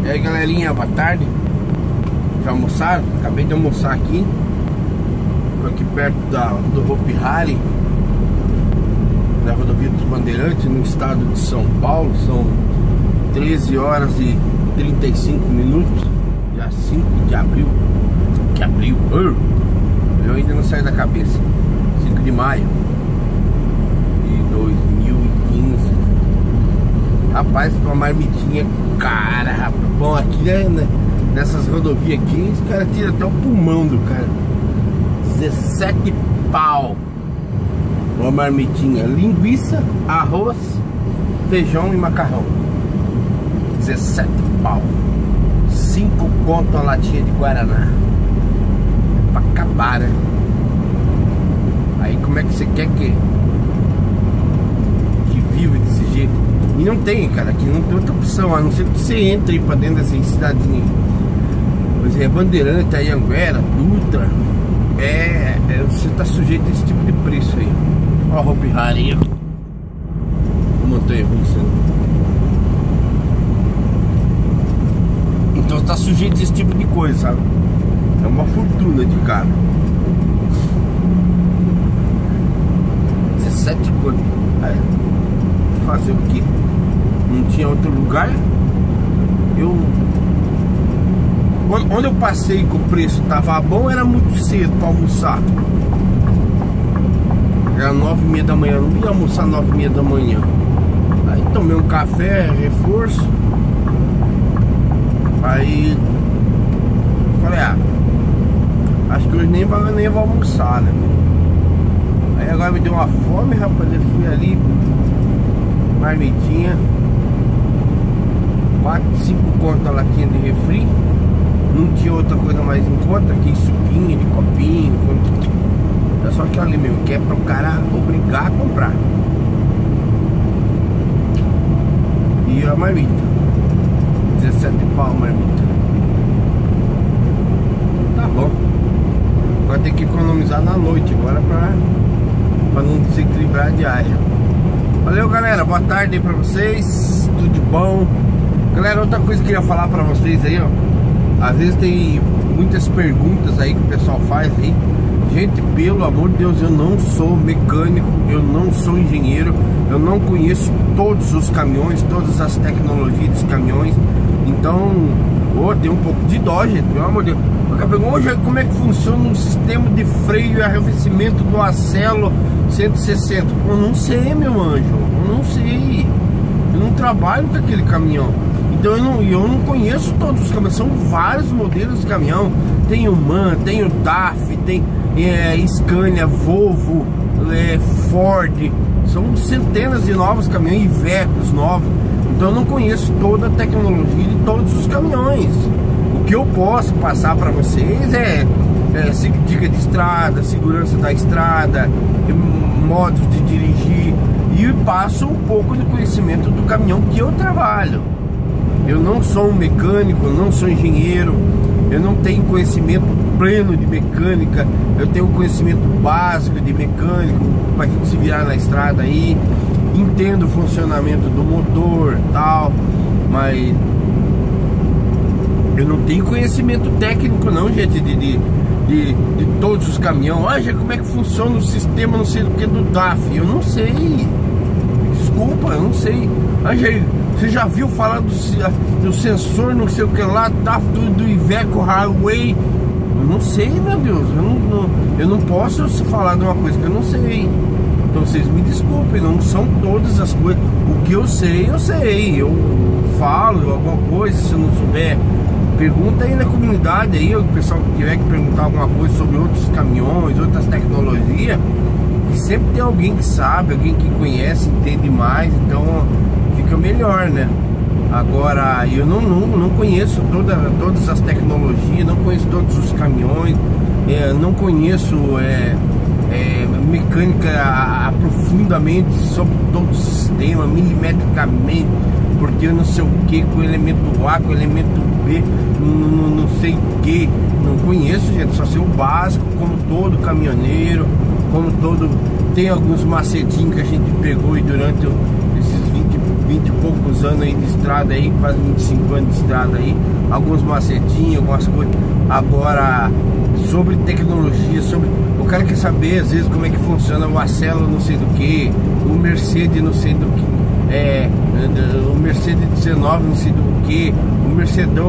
E aí galerinha, boa tarde. Já almoçaram? Acabei de almoçar aqui. Tô aqui perto do Hopi Hari, da rodovia dos Bandeirantes, no estado de São Paulo. São 13 horas e 35 minutos, dia 5 de abril. Eu ainda não saio da cabeça. 5 de maio de 2015. Rapaz, uma marmitinha cara, rapaz. Bom, aqui né, nessas rodovias aqui, os caras tiram até o pulmão do cara. 17 pau uma marmitinha, linguiça, arroz, feijão e macarrão. 17 pau. 5 conto a latinha de Guaraná. Pra acabar, né? Aí como é que você quer que vive desse jeito? E não tem, cara, aqui não tem outra opção, a não ser que você entre aí pra dentro dessa cidadinha. Pois é, Bandeirante, aí Anguera, Dutra. Você tá sujeito a esse tipo de preço aí. Ó a Hopi Hari, ó. A montanha russa. Então tá sujeito a esse tipo de coisa, sabe? É uma fortuna de carro. 17 conto. Fazer o quê? Não tinha outro lugar. Onde eu passei que o preço tava bom, era muito cedo pra almoçar. Era 9h30 da manhã. Eu não ia almoçar 9h30 da manhã. Aí tomei um café, reforço. Aí falei, acho que hoje nem vou almoçar, né? Aí agora me deu uma fome, rapaz. Eu fui ali, marmitinha, 4, 5 conto a latinha de refri. Não tinha outra coisa mais em conta que suquinho de copinho. É só que ali mesmo, que é para o cara obrigar a comprar. E a marmita, 17 pau a marmita. Tá bom. Vai ter que economizar na noite agora pra não desequilibrar a diária. Valeu, galera, boa tarde aí pra vocês. Tudo de bom. Galera, outra coisa que eu queria falar pra vocês aí, ó. Às vezes tem muitas perguntas aí que o pessoal faz aí. Gente, pelo amor de Deus, eu não sou mecânico, eu não sou engenheiro, eu não conheço todos os caminhões, todas as tecnologias dos caminhões. Então, tem um pouco de dó, gente, pelo amor de Deus. Hoje, como é que funciona um sistema de freio e arrefecimento do Acelo 160? Eu não sei, meu anjo, eu não sei. Eu não trabalho com aquele caminhão. Então eu não conheço todos os caminhões. São vários modelos de caminhão. Tem o MAN, tem o DAF, tem Scania, Volvo, Ford. São centenas de novos caminhões e Ivecos novos. Então eu não conheço toda a tecnologia de todos os caminhões. O que eu posso passar para vocês é dica de estrada, segurança da estrada, modos de dirigir. E passo um pouco do conhecimento do caminhão que eu trabalho. Eu não sou um mecânico, eu não sou engenheiro, eu não tenho conhecimento pleno de mecânica, eu tenho conhecimento básico de mecânico pra gente se virar na estrada aí, entendo o funcionamento do motor e tal, mas eu não tenho conhecimento técnico não, gente, de todos os caminhões. Olha como é que funciona o sistema, não sei do que, do DAF, eu não sei. Desculpa, eu não sei. Você já viu falar do sensor, não sei o que lá, do Iveco Highway? Eu não sei, meu Deus. Eu não posso falar de uma coisa que eu não sei. Então vocês me desculpem, não são todas as coisas. O que eu sei, eu sei. Eu falo alguma coisa, se eu não souber. Pergunta aí na comunidade aí, o pessoal que tiver que perguntar alguma coisa sobre outros caminhões, outras tecnologias. E sempre tem alguém que sabe, alguém que conhece, entende mais, então fica melhor, né? Agora, eu não conheço todas as tecnologias, não conheço todos os caminhões, não conheço mecânica profundamente sobre todo o sistema, milimetricamente, porque eu não sei o que, com o elemento A, com o elemento B, não sei o que, não conheço, gente, só sei o básico, como todo caminhoneiro, como todo, tem alguns macetinhos que a gente pegou e durante esses 20 20 e poucos anos aí de estrada aí, quase 25 anos de estrada aí, alguns macetinhos, algumas coisas. Agora, sobre tecnologia, sobre... O cara quer saber às vezes como é que funciona o Acelo não sei do que, o Mercedes não sei do que, o Mercedes 19 não sei do que, o Mercedão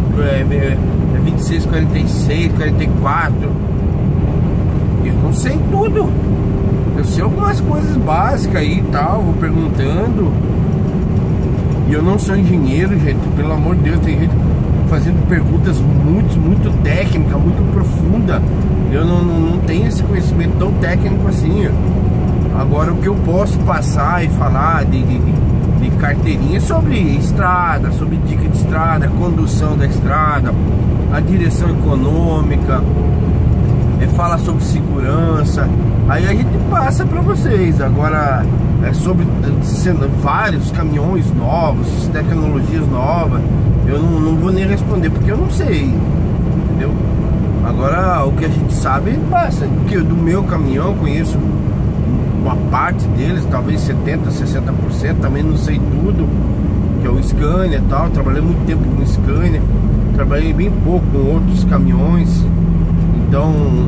26, 46, 44. Eu não sei tudo. Eu sei algumas coisas básicas aí e tal, vou perguntando. E eu não sou engenheiro, gente, pelo amor de Deus, tem gente fazendo perguntas muito técnicas, muito profundas. Eu não tenho esse conhecimento tão técnico assim. Agora, o que eu posso passar e falar de carteirinha sobre estrada, sobre dica de estrada, condução da estrada, a direção econômica, fala sobre segurança, aí a gente passa para vocês. Agora, sobre vários caminhões novos, tecnologias novas, eu não vou nem responder porque eu não sei, entendeu? Agora, o que a gente sabe passa, porque do meu caminhão conheço uma parte deles, talvez 70, 60%, também não sei tudo, que é o Scania e tal. Trabalhei muito tempo com o Scania, trabalhei bem pouco com outros caminhões. Então,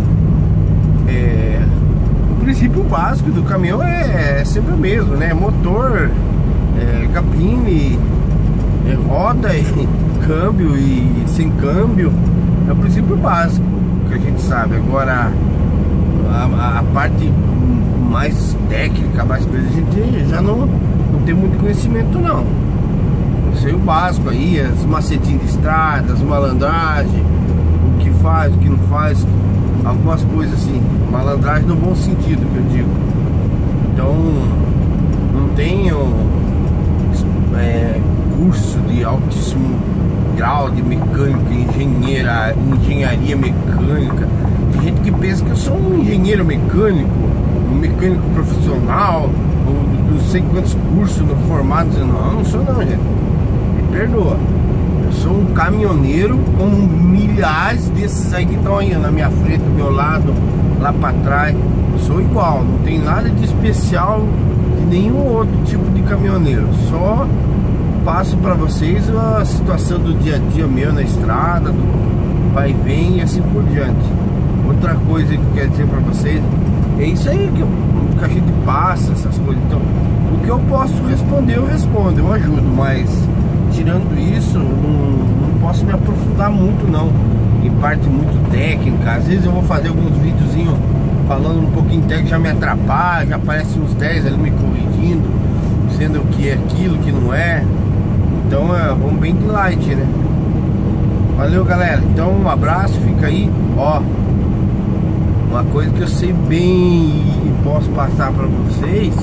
o princípio básico do caminhão é sempre o mesmo, né? Motor, cabine, roda, e câmbio e sem câmbio. É o princípio básico que a gente sabe. Agora, a parte mais técnica, mais coisa, a gente já não tem muito conhecimento não. Eu sei o básico aí, as macetinhas de estrada, as malandragens, o que faz, o que não faz, algumas coisas assim, malandragem no bom sentido que eu digo. Então, não tenho curso de altíssimo grau de mecânica, engenharia mecânica. Tem gente que pensa que eu sou um engenheiro mecânico, um mecânico profissional, ou não sei quantos cursos formados. Não sou não, gente. Me perdoa. Eu sou um caminhoneiro como milhares desses aí que estão aí na minha frente, do meu lado, lá para trás. Eu sou igual, não tem nada de especial de nenhum outro tipo de caminhoneiro. Só passo para vocês a situação do dia a dia meu na estrada, do vai e vem e assim por diante. Outra coisa que eu quero dizer para vocês é isso aí que a gente passa, essas coisas. Então, o que eu posso responder, eu respondo, eu ajudo, mas tirando isso, não posso me aprofundar muito não, em parte muito técnica. Às vezes eu vou fazer alguns videozinhos falando um pouquinho técnico, já me atrapalha, já aparece uns 10 ali me corrigindo, sendo que é aquilo, que não é. Então vamos bem de light, né? Valeu, galera. Então um abraço, fica aí. Ó, uma coisa que eu sei bem e posso passar para vocês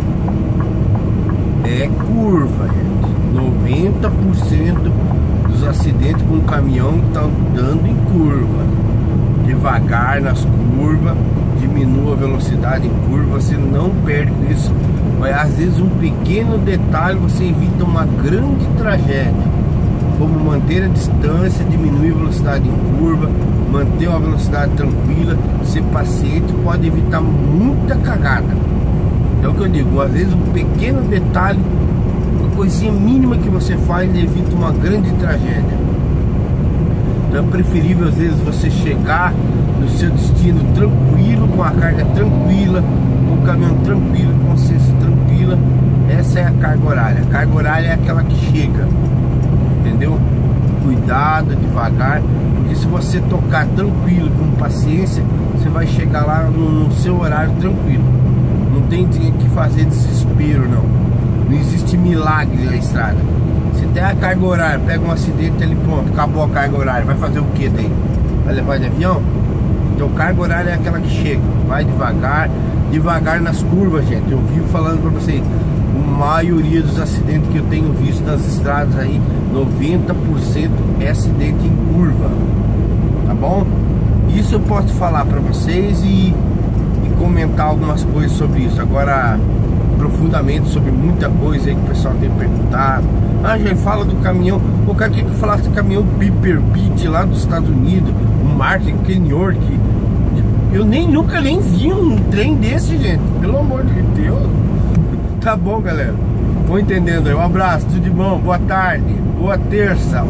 é curva, gente. 90% dos acidentes com caminhão estão dando em curva. Devagar nas curvas, diminua a velocidade em curva, você não perde isso. Mas às vezes um pequeno detalhe você evita uma grande tragédia, como manter a distância, diminuir a velocidade em curva, manter uma velocidade tranquila, ser paciente, pode evitar muita cagada. É o que eu digo, às vezes um pequeno detalhe, uma coisinha mínima que você faz, evita uma grande tragédia. Então é preferível às vezes você chegar no seu destino tranquilo, com a carga tranquila, com o caminhão tranquilo, com a consciência tranquila. Essa é a carga horária. A carga horária é aquela que chega, entendeu? Cuidado, devagar, porque se você tocar tranquilo, com paciência, você vai chegar lá no seu horário tranquilo. Não tem que fazer desespero, não. Não existe milagre na estrada. Se der a carga horária, pega um acidente ali, pronto, acabou a carga horária. Vai fazer o que daí? Vai levar de avião? Então carga horária é aquela que chega. Vai devagar, devagar nas curvas, gente. Eu vivo falando pra vocês, a maioria dos acidentes que eu tenho visto nas estradas aí, 90% é acidente em curva. Tá bom? Isso eu posso falar pra vocês e comentar algumas coisas sobre isso. Agora, profundamente sobre muita coisa aí que o pessoal tem perguntado. Ah, já fala do caminhão. O cara quer que eu falasse do caminhão Piper Beat lá dos Estados Unidos, o Martin Kenworth. Eu nunca vi um trem desse, gente. Pelo amor de Deus. Tá bom, galera. vão entendendo aí. Um abraço, tudo de bom, boa tarde, boa terça.